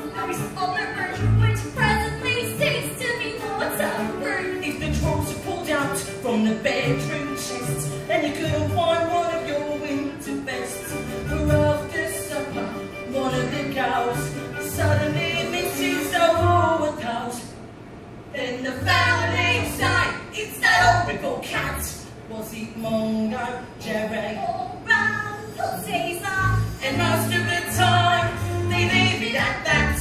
ghost on the roof, which presently seems to be waterproof. If the drawers are pulled out from the bedroom chests, and you couldn't find one of your winter vests, for after supper, one of the girls suddenly misses a forward house. Then the family say, it's that horrible cat. Was it Mongo, Jerry, Or Uncle Caesar? and most of the time, they leave it at that.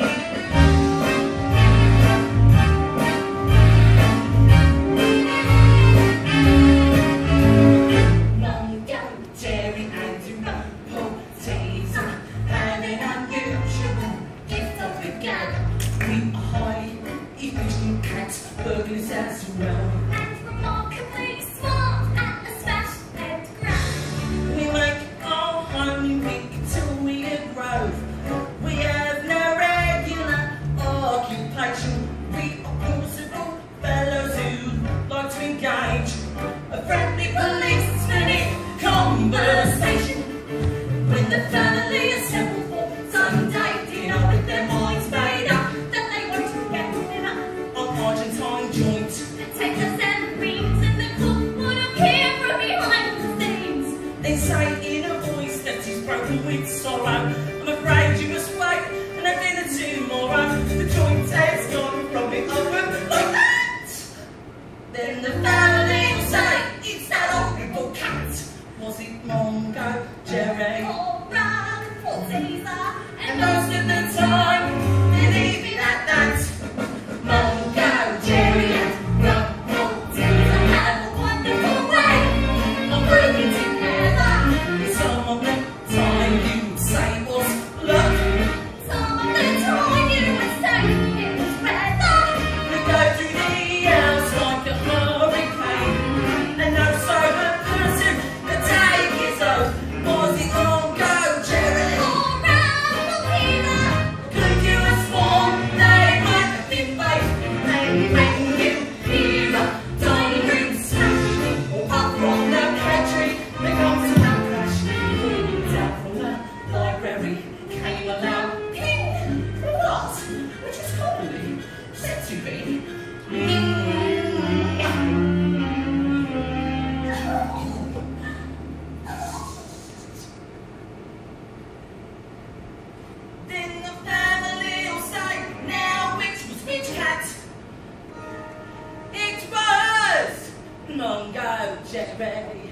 Mongo, Jerry, and Uncle Caesar had an unusual Gift of the gab. we are highly efficient cat burglars as well. And remarkably smart at the smash and grab. We make our home in Victoria Grove. We have no regular occupation. We are plausible fellows who like to engage a friendly policeman in conversation. When the family assemble for Sunday dinner with their minds made up That they want to get dinner. on Argentine joint. Potatoes and beans, and the cook would appear from behind the scenes. They say in a voice that is broken with sorrow, I'm afraid you must wait and have dinner tomorrow. The joint has gone from the oven like that. Then the family will say, it's that horrible cat. Was it Mongo, Jerry? Or Uncle Caesar? And most of the time, they leave it at that. Mongo, Jerry, and Uncle Caesar have a wonderful way of bringing together. Some of the time you would say was luck. Some of the time you would say it was weather. We go through the house like a hurricane, and no sober person could take his oath. Was it Mongo, Jerry? Or Uncle Caesar? Could you have sworn they might have been late? And when you hear a dining room smash, or up from the pantry, there comes a crash. Down from the library came a loud ping. What? Which is commonly said to be. Then the family will say, now which was which cat? It was Mongo, Jerry.